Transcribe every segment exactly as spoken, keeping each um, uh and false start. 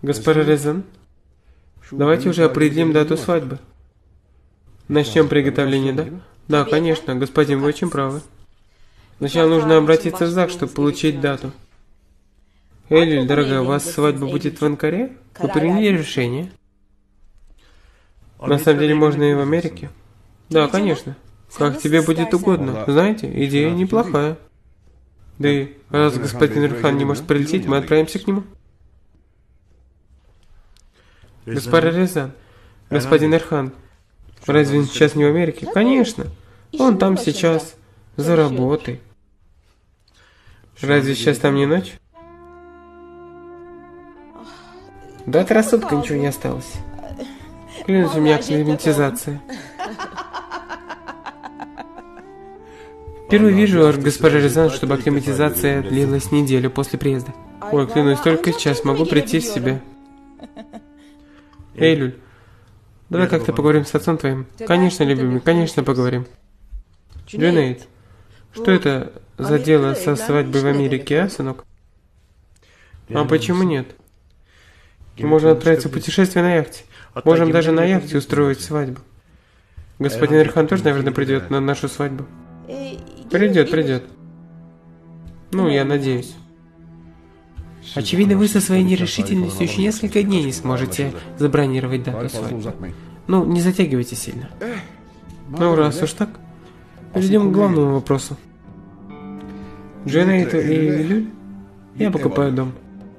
Госпожа Резан, давайте уже определим дату свадьбы. Начнем приготовление, да? Да, конечно, господин, вы очень правы. Сначала нужно обратиться в ЗАГС, чтобы получить дату. Элли, дорогая, у вас свадьба будет в Анкаре? Вы приняли решение? На самом деле можно и в Америке. Да, конечно. Как тебе будет угодно. Знаете, идея неплохая. Да и раз господин Ирхан не может прилететь, мы отправимся к нему. Госпожа Резан, господин Ирхан, разве он сейчас не в Америке? Конечно. Он там сейчас, за работой. Разве сейчас там не ночь? До от рассудка ничего не осталось. Клянусь, у меня акклиматизация. Впервые вижу от госпожи Резан, чтобы акклиматизация длилась неделю после приезда. Ой, клянусь, только сейчас могу прийти в себя. Эй, Люль, давай как-то поговорим с отцом твоим. Конечно, любимый, конечно, поговорим. Джунейд, что это за дело со свадьбой в Америке, а, сынок? А почему нет? Мы можем отправиться в путешествие на яхте. Можем даже на яхте устроить свадьбу. Господин Ирхан тоже, наверное, придет на нашу свадьбу. Придет, придет. Ну, я надеюсь. Очевидно, вы со своей нерешительностью еще несколько дней не сможете забронировать дату свадьбы. Ну, не затягивайте сильно. Ну, раз уж так, перейдем к главному вопросу. Джунейду и Люль, я покупаю дом.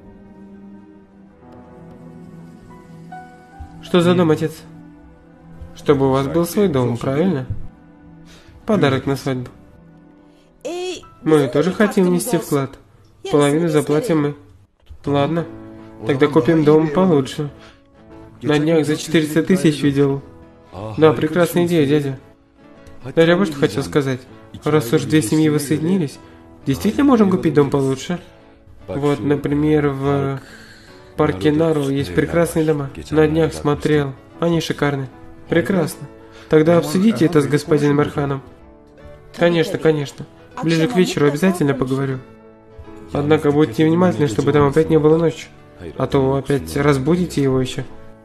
Что за дом, отец? Чтобы у вас был свой дом, правильно? Подарок на свадьбу. Мы тоже хотим внести вклад. Половину заплатим мы. Ладно, тогда купим дом получше. На днях за четыреста тысяч видел. Да, прекрасная идея, дядя. Даже я вот что хотел сказать. Раз уж две семьи воссоединились, действительно можем купить дом получше. Вот, например, в парке Нару есть прекрасные дома. На днях смотрел. Они шикарны. Прекрасно. Тогда обсудите это с господином Ирханом. Конечно, конечно. Ближе к вечеру обязательно поговорю. Однако будьте внимательны, чтобы там опять не было ночи. А то опять разбудите его еще.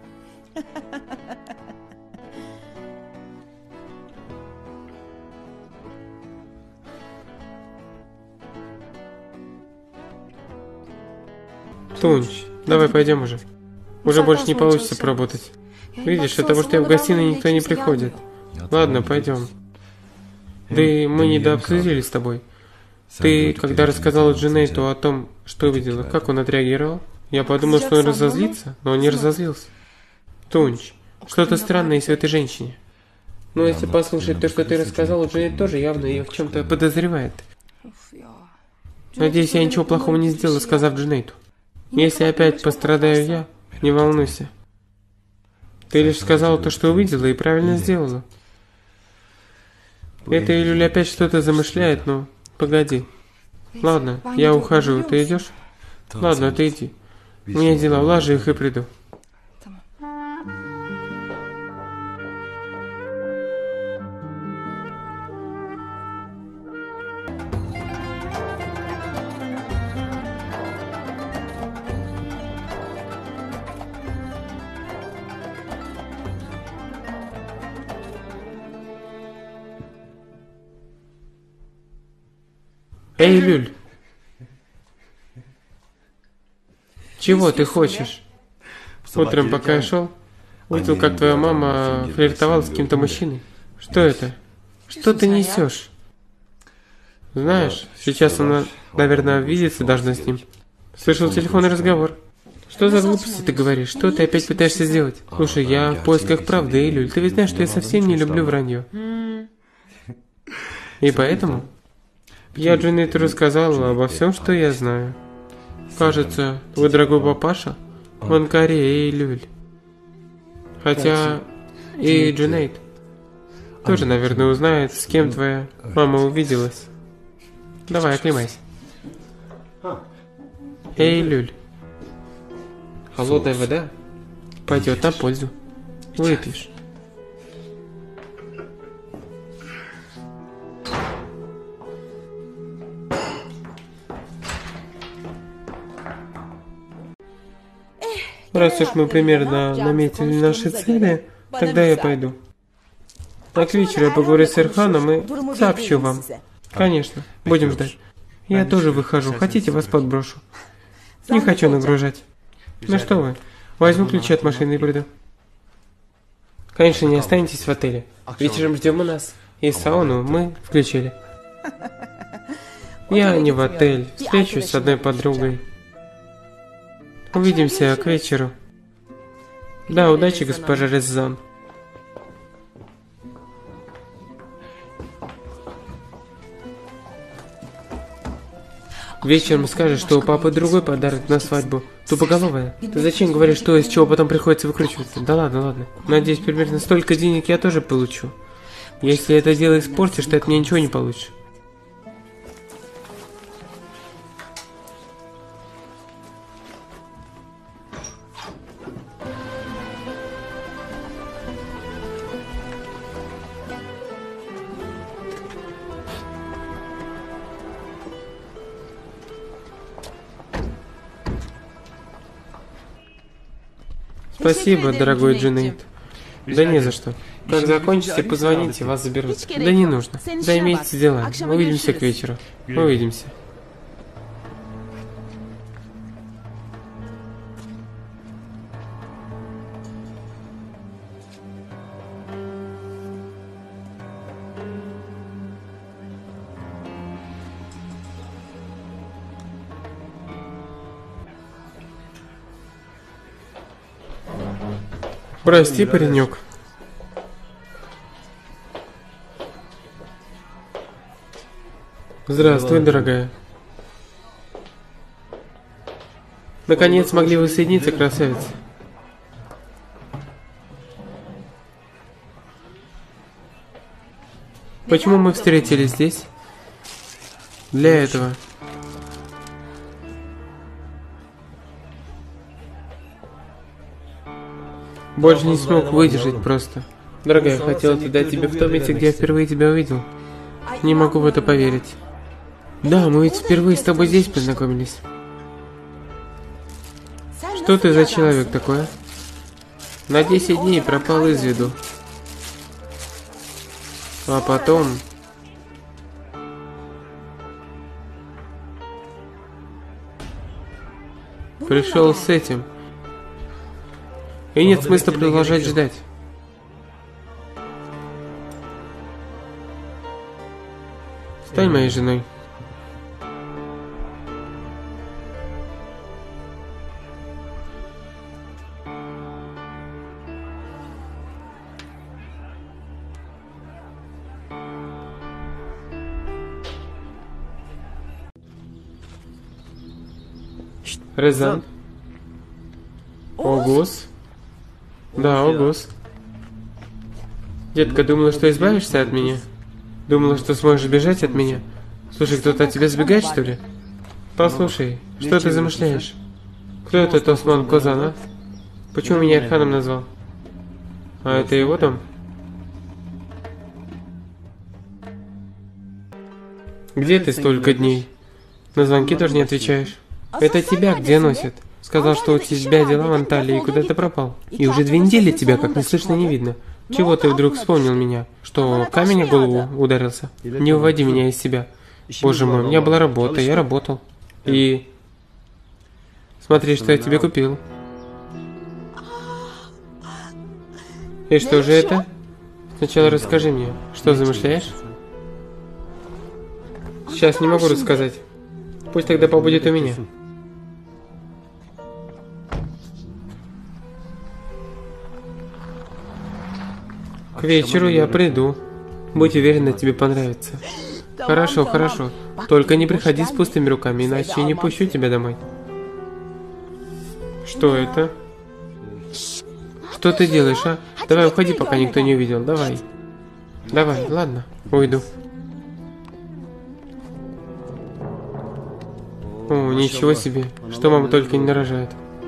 Тунч, давай пойдем уже. Уже больше не получится поработать. Видишь, от того, что я в гостиной, никто не приходит. Ладно, пойдем. Да и мы недообсудили с тобой. Ты, когда рассказала Джунейду о том, что видела, как он отреагировал? Я подумал, что он разозлится, но он не разозлился. Тунч, что-то странное есть в этой женщине. Но если послушать то, что ты рассказала, Джунейд тоже явно ее в чем-то подозревает. Надеюсь, я ничего плохого не сделала, сказав Джунейду. Если опять пострадаю я, не волнуйся. Ты лишь сказала то, что увидела, и правильно сделала. Эта Илюля опять что-то замышляет, но... Погоди. Ладно, я ухожу, ты идешь? Ладно, ты иди. У меня дела, улажу их и приду. Эй, Люль! Чего ты хочешь? Утром, пока я шел, увидел, как твоя мама флиртовала с каким-то мужчиной. Что это? Что ты несешь? Знаешь, сейчас она, наверное, видеться должна с ним. Слышал телефонный разговор. Что за глупости ты говоришь? Что ты опять пытаешься сделать? Слушай, я в поисках правды, эй, Люль. Ты ведь знаешь, что я совсем не люблю вранье. И поэтому... Я Джунейду рассказала обо всем, что я знаю. Кажется, твой дорогой папаша в Анкаре, эй, Люль. Хотя и Джунейд тоже, наверное, узнает, с кем твоя мама увиделась. Давай, оклемайся. Эй, Люль. Холодная вода пойдет на пользу. Выпьешь. Раз уж мы примерно наметили наши цели, тогда я пойду. А к вечеру я поговорю с Эрханом и сообщу вам. Конечно, будем ждать. Я тоже выхожу. Хотите, вас подброшу? Не хочу нагружать. Ну что вы, возьму ключи от машины и приду. Конечно, не останетесь в отеле. Вечером ждем у нас. И сауну мы включили. Я не в отель. Встречусь с одной подругой. Увидимся к вечеру. Да, удачи, госпожа Реззан. Вечером скажешь, что у папы другой подарок на свадьбу. Тупоголовая. Ты зачем говоришь, что из чего потом приходится выкручиваться? Да ладно, ладно. Надеюсь, примерно столько денег я тоже получу. Если это дело испортишь, то от меня ничего не получишь. Спасибо, дорогой Джунейд. Да не за что. Как закончите, позвоните, вас заберут. Да не нужно. Займитесь делами. Увидимся к вечеру. Увидимся. Прости, паренек. Здравствуй, дорогая. Наконец смогли воссоединиться, красавица. Почему мы встретились здесь? Для этого. Больше не смог выдержать просто. Дорогая, я хотел это дать тебе в том месте, где я впервые тебя увидел. Не могу в это поверить. Да, мы ведь впервые с тобой здесь познакомились. Что ты за человек такой, а? На десять дней пропал из виду. А потом... Пришел с этим. И нет смысла продолжать ждать. Стань моей женой. Реззан. Огус. Да, Огус. Детка, думала, что избавишься от меня? Думала, что сможешь бежать от меня? Слушай, кто-то от тебя сбегает, что ли? Послушай, что ты замышляешь? Кто этот Осман Козан, а? Почему меня Эрханом назвал? А это его дом? Где ты столько дней? На звонки тоже не отвечаешь. Это тебя где носит? Сказал, что у тебя дела в Анталии, и куда ты пропал. И уже две недели тебя как не слышно, не видно. Чего ты вдруг вспомнил меня? Что, камень о голову ударился? Не уводи меня из себя. Боже мой, у меня была работа, я работал. И... Смотри, что я тебе купил. И что же это? Сначала расскажи мне, что замышляешь? Сейчас не могу рассказать. Пусть тогда побудет у меня. К вечеру я приду. Будь уверена, тебе понравится. Хорошо, хорошо. Только не приходи с пустыми руками, иначе я не пущу тебя домой. Что это? Что ты делаешь, а? Давай уходи, пока никто не увидел. Давай. Давай, ладно, уйду. О, ничего себе. Что мама только не нарожает.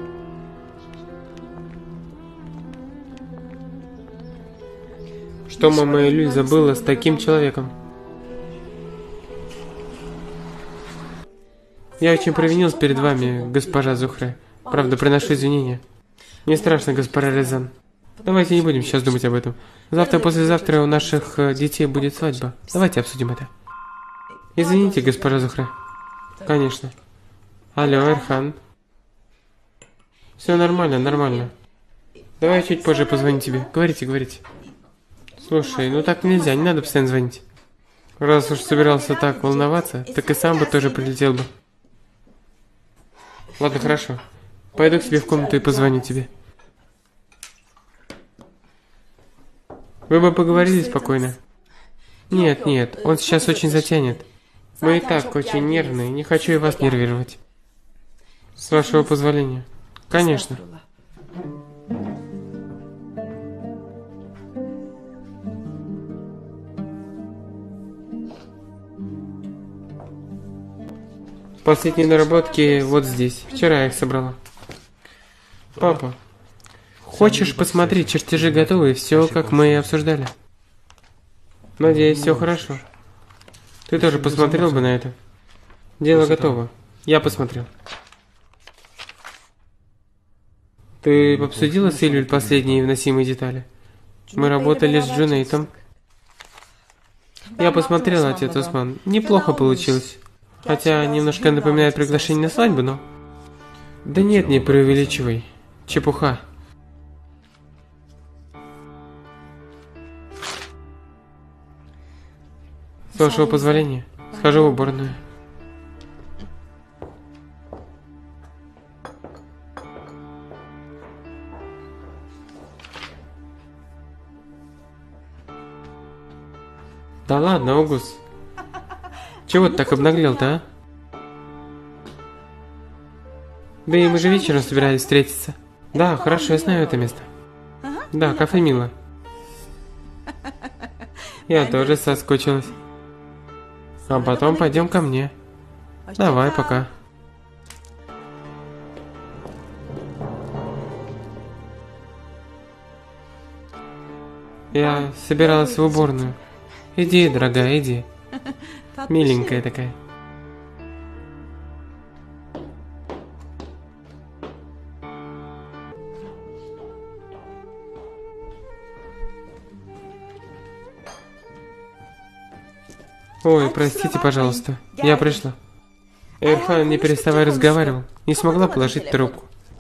Что мама Элюль забыла с таким человеком? Я очень провинился перед вами, госпожа Зухре. Правда, приношу извинения. Не страшно, господин Резан. Давайте не будем сейчас думать об этом. Завтра-послезавтра у наших э, детей будет свадьба. Давайте обсудим это. Извините, госпожа Зухра. Конечно. Алло, Эрхан. Все нормально, нормально. Давай чуть позже позвоню тебе. Говорите, говорите. Слушай, ну так нельзя, не надо постоянно звонить. Раз уж собирался так волноваться, так и сам бы тоже прилетел бы. Ладно, хорошо. Пойду к себе в комнату и позвоню тебе. Вы бы поговорили спокойно. Нет, нет, он сейчас очень затянет. Мы и так очень нервные, не хочу и вас нервировать. С вашего позволения. Конечно. Последние наработки вот здесь. Вчера я их собрала. Папа, хочешь посмотреть, чертежи готовы, все как мы и обсуждали. Надеюсь, все хорошо. Ты тоже посмотрел бы на это? Дело готово. Я посмотрел. Ты обсудила с Ильюль последние вносимые детали? Мы работали с Джунейтом. Я посмотрел, отец Осман. Неплохо получилось. Хотя немножко напоминает приглашение на свадьбу, но... Да нет, не преувеличивай. Чепуха. С вашего позволения, схожу в уборную. Да ладно, Аугуст. Чего ты так обнаглел-то, а? Да и мы же вечером собирались встретиться. Да, хорошо, я знаю это место. Да, кафе Мила. Я тоже соскучилась. А потом пойдем ко мне. Давай, пока. Я собиралась в уборную. Иди, дорогая, иди. Миленькая такая. Ой, простите, пожалуйста. Я пришла. Эрхан, не переставая, разговаривал. Не смогла положить трубку.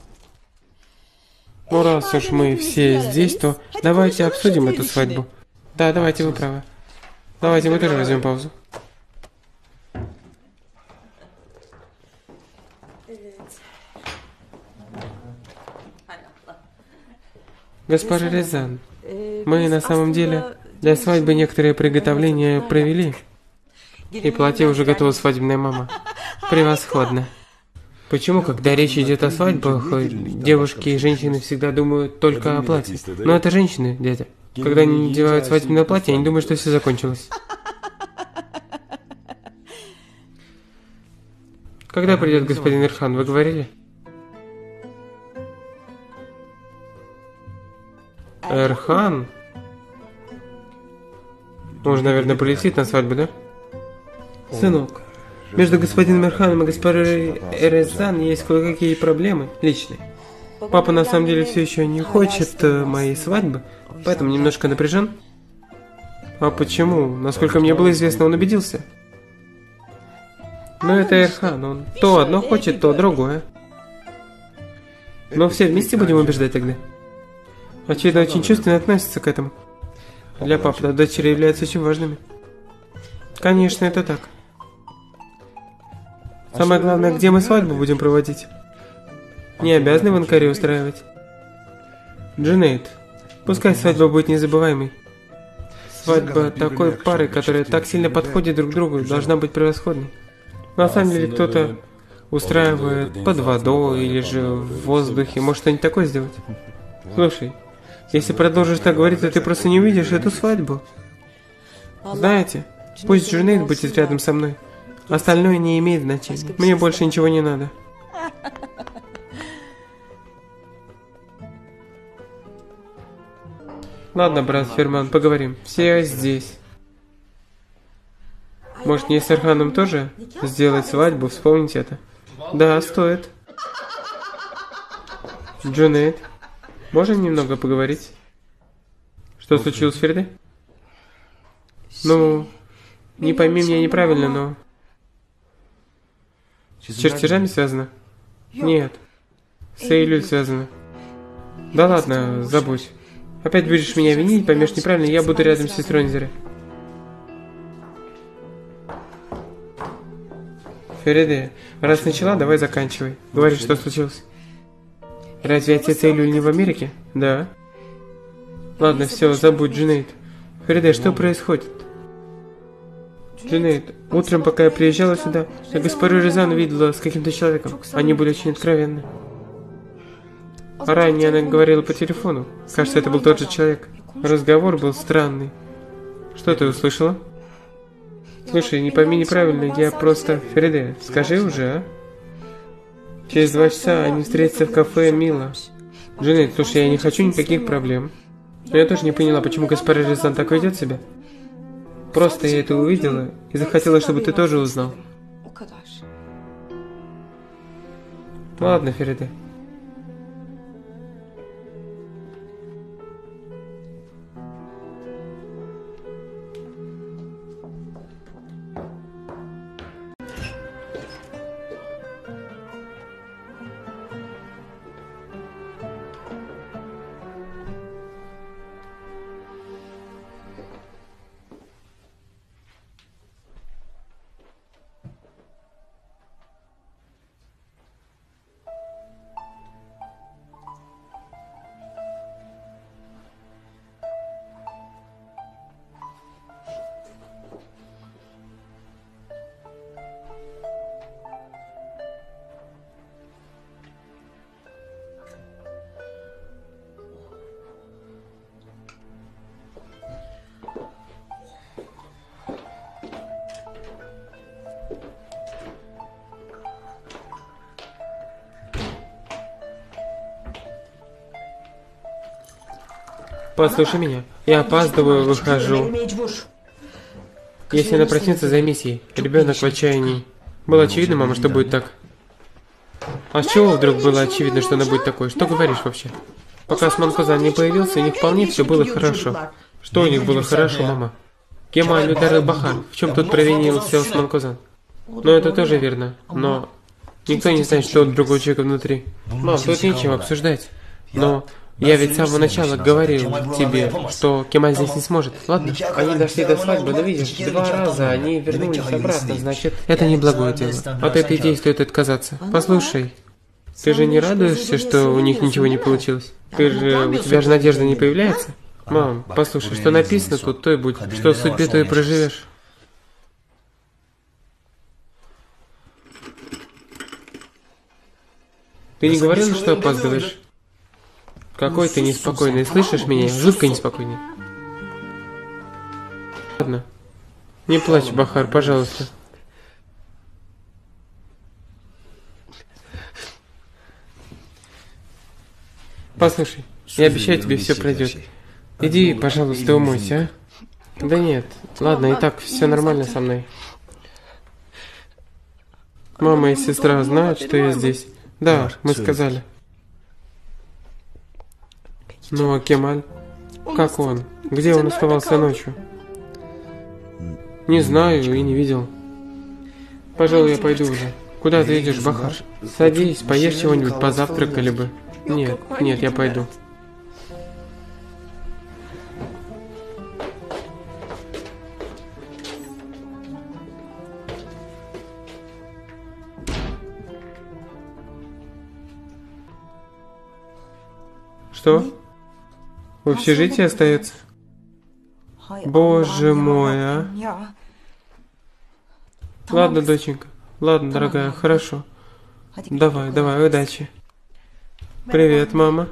Ну, раз уж мы все здесь, то давайте обсудим эту свадьбу. Да, давайте, вы правы. Давайте мы тоже возьмем паузу. Госпожа Резан, мы на самом деле для свадьбы некоторые приготовления провели. И платье уже готова свадебная мама. Превосходно. Почему, когда речь идет о свадьбах, девушки и женщины всегда думают только о платье? Но это женщины, дядя. Когда они надевают свадебное платье, они думают, что все закончилось. Когда придет господин Эрхан, вы говорили? Эрхан? Он же, наверное, полетит на свадьбу, да? Сынок, между господином Эрханом и госпожой Резан есть кое-какие проблемы личные. Папа на самом деле все еще не хочет моей свадьбы, поэтому немножко напряжен. А почему? Насколько мне было известно, он обиделся. Но это Эрхан, он то одно хочет, то другое. Но все вместе будем убеждать тогда. Очевидно, очень чувственно относится к этому. Для папы дочери являются очень важными. Конечно, это так. Самое главное, где мы свадьбу будем проводить. Не обязаны в Анкаре устраивать. Джунейд, пускай свадьба будет незабываемой. Свадьба такой пары, которая так сильно подходит друг к другу, должна быть превосходной. На самом деле, кто-то устраивает под водой или же в воздухе. Может, что-нибудь такое сделать? Слушай, если продолжишь так говорить, то ты просто не увидишь эту свадьбу. Знаете, пусть Джунейд будет рядом со мной. Остальное не имеет значения. Мне больше ничего не надо. Ладно, брат Ферман, поговорим. Все здесь. Может, мне с Эрханом тоже сделать свадьбу, вспомнить это? Да, стоит. Джунейд, Можем немного поговорить? Что случилось, Фериде? Ну, не пойми меня неправильно, но... С чертежами связано? Нет. С Эйлюль связано. Да ладно, забудь. Опять будешь меня винить, поймешь неправильно, я буду рядом с сестрой не зря. Фериде, раз начала, давай заканчивай. Говори, что случилось. Разве отец Эйлюль не в Америке? Да. Ладно, все, забудь, Джунейд. Фериде, что происходит? Джунейд, утром, пока я приезжала сюда, я госпожу Резан видела с каким-то человеком. Они были очень откровенны. А ранее она говорила по телефону. Кажется, это был тот же человек. Разговор был странный. Что ты услышала? Слушай, не пойми неправильно, я просто... Фериде, скажи уже, а? Через два часа они встретятся в кафе Мила. Джунейд, слушай, я не хочу никаких проблем. Но я тоже не поняла, почему госпожа Резан так ведет себя. Просто я это увидела и захотела, чтобы ты тоже узнал. Ладно, Фериде. Послушай меня. Я опаздываю, выхожу. Если она проснется, займись ей. Ребенок в отчаянии. Было очевидно, мама, что будет так. А с чего вдруг было очевидно, что она будет такой? Что говоришь вообще? Пока Осман-Козан не появился, у них вполне все было хорошо. Что у них было хорошо, мама? Кемаль ударил Бахар. В чем тут провинился Осман-Козан? Ну, это тоже верно. Но никто не знает, что у другого человека внутри. Мам, тут нечего обсуждать. Но... Я ведь с самого начала говорил тебе, что Кемаль здесь не сможет, ладно? Они дошли до свадьбы, но видишь, два раза они вернулись обратно, значит, это не благое дело. От этой идеи стоит отказаться. Послушай, ты же не радуешься, что у них ничего не получилось? Ты же, у тебя же надежда не появляется? Мам, послушай, что написано тут, то и будь. Что в судьбе, то и проживешь. Ты не говорил, что опаздываешь? Какой ты неспокойный, слышишь меня? Жутко неспокойный. Ладно. Не плачь, Бахар, пожалуйста. Послушай, я обещаю, тебе все пройдет. Иди, пожалуйста, умойся, а? Да нет, ладно, и так все нормально со мной. Мама и сестра знают, что я здесь? Да, мы сказали. Ну а Кемаль? Как он? Где он оставался ночью? Не знаю и не видел. Пожалуй, я пойду уже. Куда ты идешь, Бахар? Садись, поешь чего-нибудь, позавтракали бы. Нет, нет, я пойду. Что? В общежитии остается? Боже мой, а? Ладно, доченька. Ладно, дорогая, хорошо. Давай, давай, удачи. Привет, мама.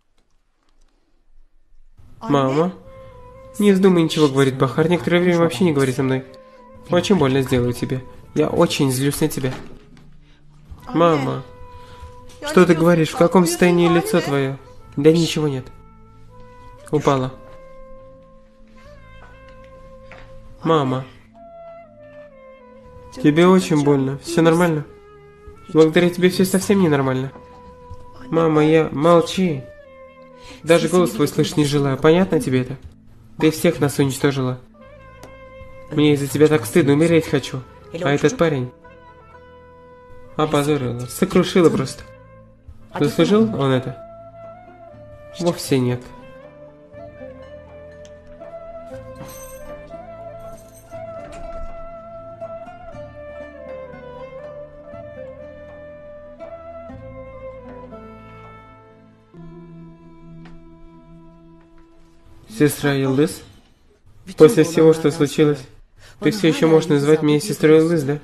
Мама? Не вздумай ничего говорить, Бахар. Некоторое время вообще не говори со мной. Очень больно сделаю тебе. Я очень злюсь на тебя. Мама. Что ты говоришь? В каком состоянии лицо твое? Да ничего нет. Упала. Мама. Тебе очень больно. Все нормально? Благодаря тебе все совсем ненормально. Мама, я... Молчи. Даже голос твой слышать не желаю. Понятно тебе это? Ты всех нас уничтожила. Мне из-за тебя так стыдно, умереть хочу. А этот парень... Опозорила, сокрушила просто. Заслужил он это? Вовсе нет. Сестра Йылдыз? После всего, что случилось, ты все еще можешь называть меня сестрой Йылдыз, да?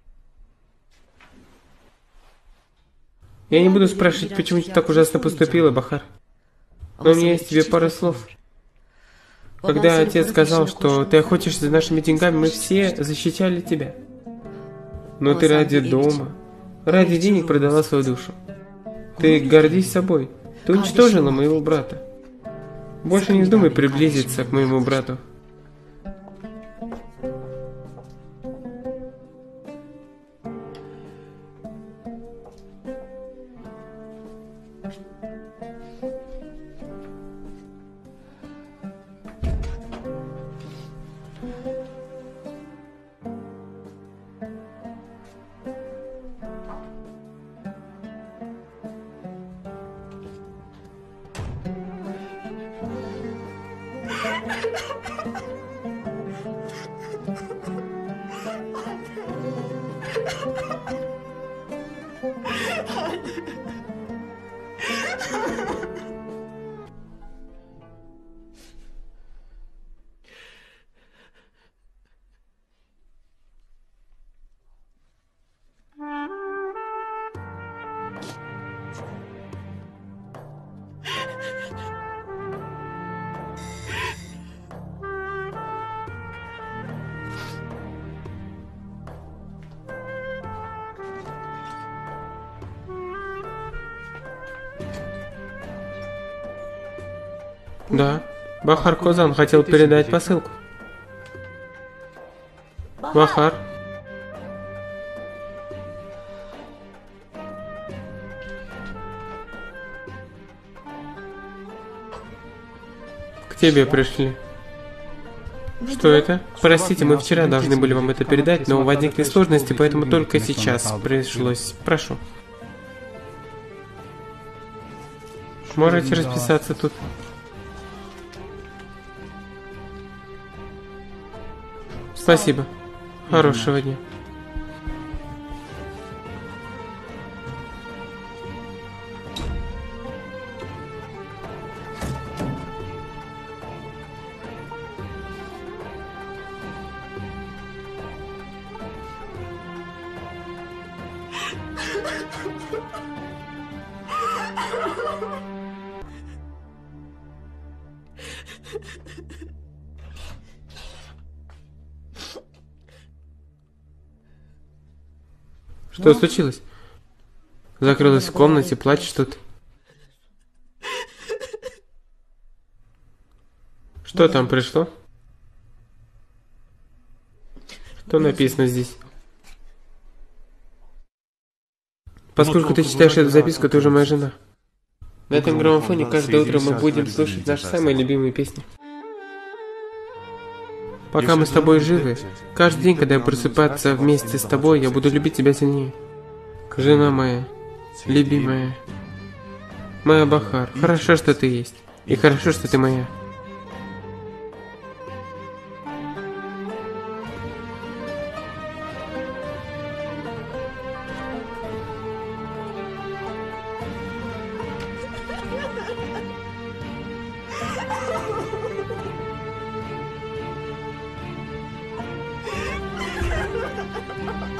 Я не буду спрашивать, почему ты так ужасно поступила, Бахар. Но у меня есть тебе пара слов. Когда отец сказал, что ты охотишься за нашими деньгами, мы все защищали тебя. Но ты ради дома, ради денег продала свою душу. Ты гордись собой. Ты уничтожила моего брата. Больше не вздумай приблизиться к моему брату. Да, Бахар Козан хотел передать посылку. Бахар. К тебе пришли. Что это? Простите, мы вчера должны были вам это передать, но возникли сложности, поэтому только сейчас пришлось. Прошу. Можете расписаться тут. Спасибо. Хорошего дня. Что случилось? Закрылась в комнате, плачешь тут. Что там пришло? Что написано здесь? Поскольку ты читаешь эту записку, ты уже моя жена. На этом граммофоне каждое утро мы будем слушать наши самые любимые песни. Пока мы с тобой живы, каждый день, когда я просыпаться вместе с тобой, я буду любить тебя сильнее. Жена моя, любимая, моя Бахар, хорошо, что ты есть, и хорошо, что ты моя. Ha ha ha!